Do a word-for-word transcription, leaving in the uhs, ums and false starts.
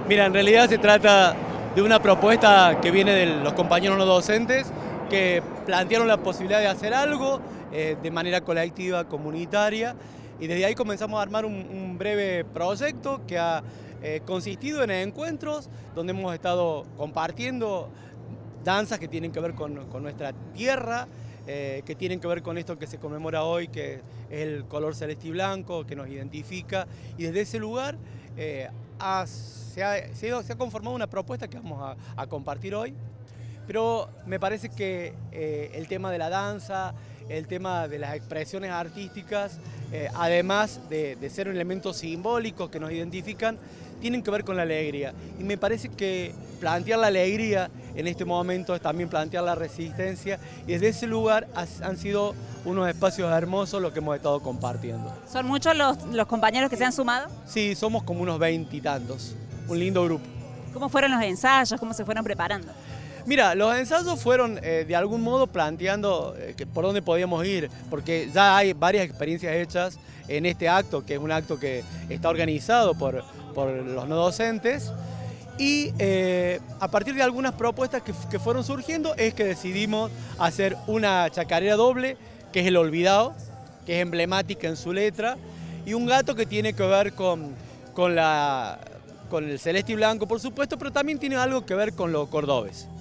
Mira, en realidad se trata de una propuesta que viene de los compañeros no docentes que plantearon la posibilidad de hacer algo eh, de manera colectiva, comunitaria, y desde ahí comenzamos a armar un, un breve proyecto que ha eh, consistido en encuentros donde hemos estado compartiendo danzas que tienen que ver con, con nuestra tierra, eh, que tienen que ver con esto que se conmemora hoy, que es el color celeste y blanco, que nos identifica, y desde ese lugar eh, ha, se, ha, se, ha, se ha conformado una propuesta que vamos a, a compartir hoy. Pero me parece que eh, el tema de la danza, el tema de las expresiones artísticas, eh, además de, de ser un elemento simbólico que nos identifican, tienen que ver con la alegría. Y me parece que plantear la alegría en este momento es también plantear la resistencia, y desde ese lugar han sido unos espacios hermosos los que hemos estado compartiendo. ¿Son muchos los, los compañeros que se han sumado? Sí, somos como unos veintitantos, un lindo grupo. ¿Cómo fueron los ensayos? ¿Cómo se fueron preparando? Mira, los ensayos fueron eh, de algún modo planteando eh, que por dónde podíamos ir, porque ya hay varias experiencias hechas en este acto, que es un acto que está organizado por, por los no docentes, y eh, a partir de algunas propuestas que, que fueron surgiendo es que decidimos hacer una chacarera doble, que es El Olvidado, que es emblemática en su letra, y un gato que tiene que ver con, con, la, con el celeste y blanco, por supuesto, pero también tiene algo que ver con lo cordobés.